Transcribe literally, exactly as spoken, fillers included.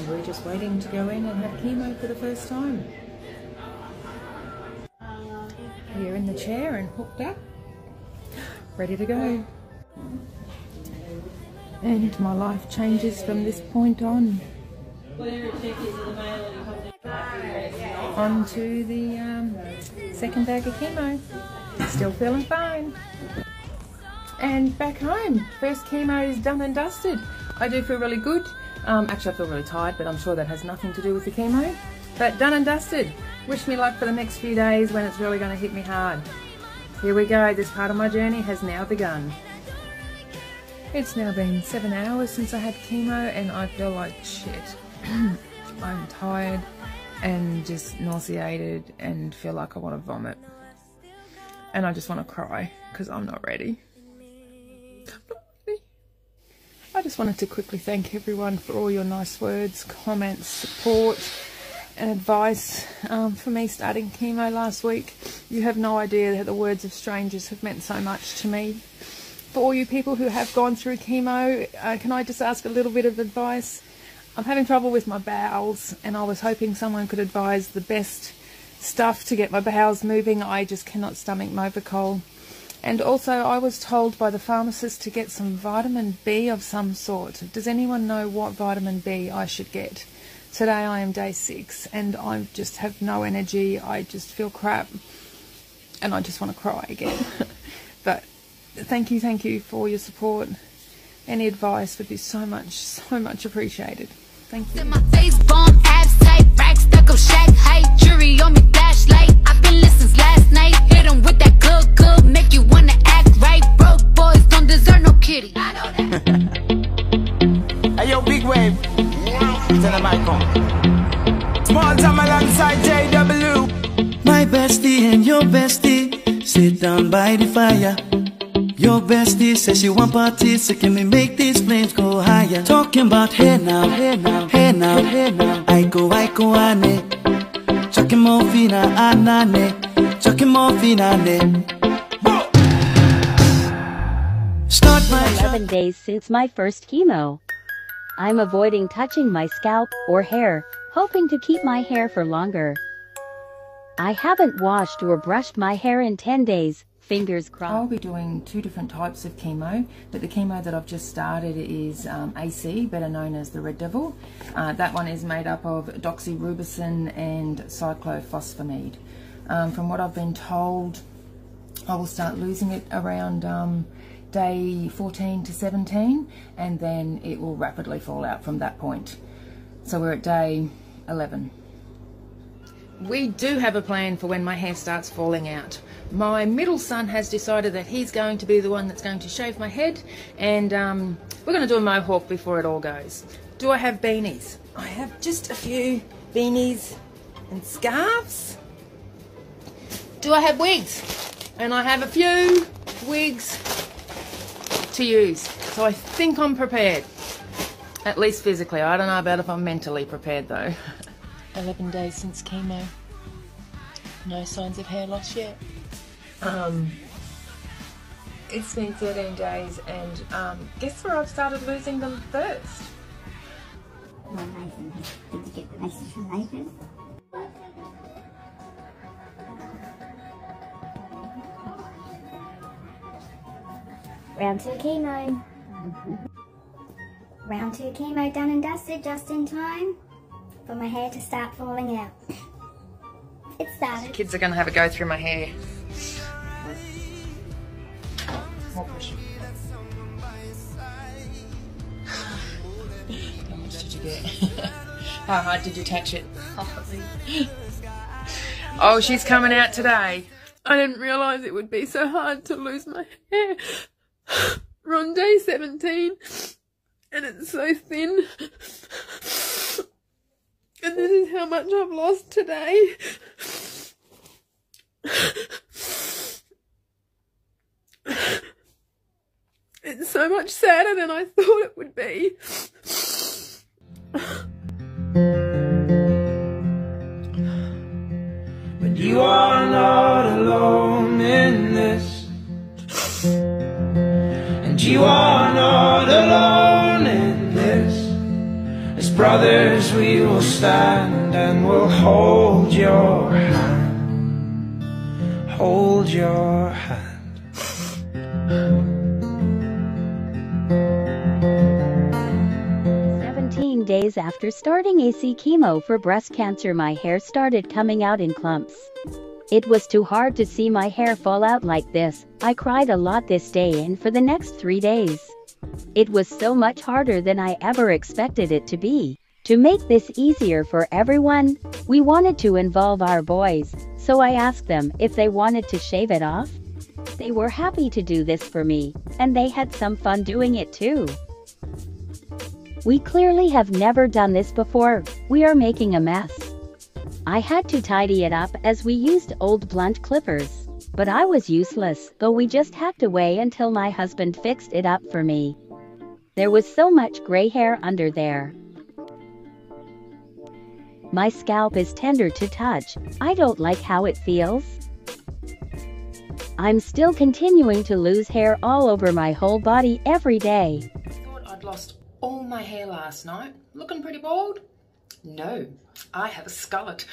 and we're just waiting to go in and have chemo for the first time. Here in the chair and hooked up, ready to go. And my life changes from this point on. On to the um, second bag of chemo. Still feeling fine. And back home, first chemo is done and dusted. I do feel really good. Um, actually, I feel really tired, but I'm sure that has nothing to do with the chemo. But done and dusted. Wish me luck for the next few days when it's really going to hit me hard. Here we go. This part of my journey has now begun. It's now been seven hours since I had chemo and I feel like shit. I'm tired and just nauseated and feel like I want to vomit. And I just want to cry because I'm not ready. I just wanted to quickly thank everyone for all your nice words, comments, support and advice um, for me starting chemo last week. You have no idea that the words of strangers have meant so much to me. For all you people who have gone through chemo, uh, can I just ask a little bit of advice? I'm having trouble with my bowels and I was hoping someone could advise the best stuff to get my bowels moving. I just cannot stomach Movicol. And also I was told by the pharmacist to get some vitamin B of some sort. Does anyone know what vitamin B I should get? Today I am day six and I just have no energy. I just feel crap and I just want to cry again. But thank you, thank you for your support. Any advice would be so much, so much appreciated. Thank you. My face bomb, abs tight, rack stuck up, shack height, jury on me, flashlight. I've been listening last night. Hit 'em with that good, good, make you wanna act right. Broke boys don't deserve no kitty. I know that. Hey yo, big wave. Tell them I come. Small time alongside J W. My bestie and your bestie sit down by the fire. Your bestie says she want parties, so can we make these flames go higher? Talking about hey now, hey now, hey now, hey now. I go, I go, ane. Chemo fina, anane. Chemo fina, ne. Start my eleven days since my first chemo. I'm avoiding touching my scalp or hair, hoping to keep my hair for longer. I haven't washed or brushed my hair in ten days. Fingers crossed. I'll be doing two different types of chemo, but the chemo that I've just started is um, A C, better known as the Red Devil. Uh, that one is made up of doxorubicin and cyclophosphamide. Um, from what I've been told, I will start losing it around um, day fourteen to seventeen, and then it will rapidly fall out from that point. So we're at day eleven. We do have a plan for when my hair starts falling out. My middle son has decided that he's going to be the one that's going to shave my head, and um, we're going to do a mohawk before it all goes. Do I have beanies? I have just a few beanies and scarves. Do I have wigs? And I have a few wigs to use. So I think I'm prepared, at least physically. I don't know about if I'm mentally prepared though. eleven days since chemo. No signs of hair loss yet. Um, it's been thirteen days and um, guess where I've started losing them first? Did you get the message from Nathan? Round two chemo. Round two chemo done and dusted just in time for my hair to start falling out. It started. Kids are going to have a go through my hair. More pressure. How much did you get? How hard did you touch it? Oh, she's coming out today. I didn't realise it would be so hard to lose my hair. We're on day seventeen and it's so thin. And this is how much I've lost today. It's so much sadder than I thought it would be. But you are not alone in this, and you are not alone in this. There's brothers we will stand, and we'll hold your hand, hold your hand. seventeen days after starting A C chemo for breast cancer, my hair started coming out in clumps. It was too hard to see my hair fall out like this. I cried a lot this day and for the next three days. It was so much harder than I ever expected it to be. To make this easier for everyone, we wanted to involve our boys, so I asked them if they wanted to shave it off. They were happy to do this for me, and they had some fun doing it too. We clearly have never done this before. We are making a mess. I had to tidy it up as we used old blunt clippers. But I was useless, though we just hacked away until my husband fixed it up for me. There was so much gray hair under there. My scalp is tender to touch. I don't like how it feels. I'm still continuing to lose hair all over my whole body every day. I thought I'd lost all my hair last night. Looking pretty bald? No, I have a skullet.